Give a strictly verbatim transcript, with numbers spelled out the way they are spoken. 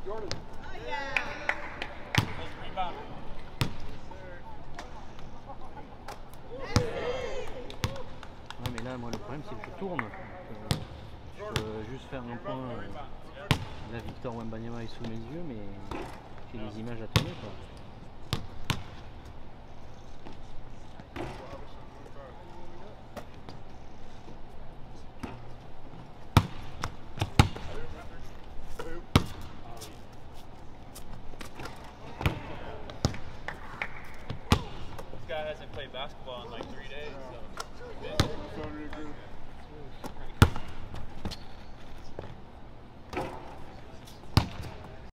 Ouais, mais là, moi, le problème, c'est que je tourne. Donc, euh, je peux juste faire un point. Euh, là, Victor Wembanyama est sous mes yeux, mais j'ai les images à tourner, quoi. This guy hasn't played basketball in like three days. So.